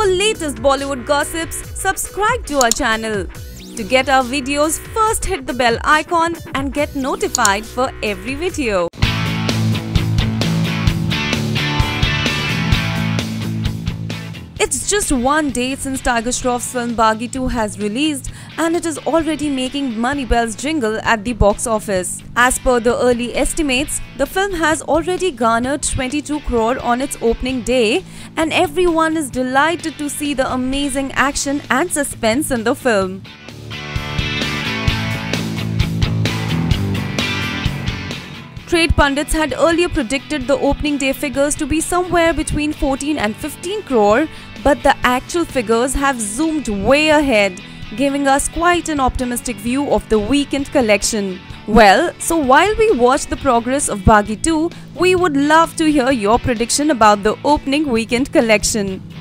For latest Bollywood gossips, subscribe to our channel. To get our videos, first hit the bell icon and get notified for every video. It's just one day since Tiger Shroff's film Baaghi 2 has released, and it is already making money bells jingle at the box office. As per the early estimates, the film has already garnered 22 crore on its opening day, and everyone is delighted to see the amazing action and suspense in the film. Trade pundits had earlier predicted the opening day figures to be somewhere between 14 and 15 crore, but the actual figures have zoomed way ahead, giving us quite an optimistic view of the weekend collection. Well, so while we watch the progress of Baaghi 2, we would love to hear your prediction about the opening weekend collection.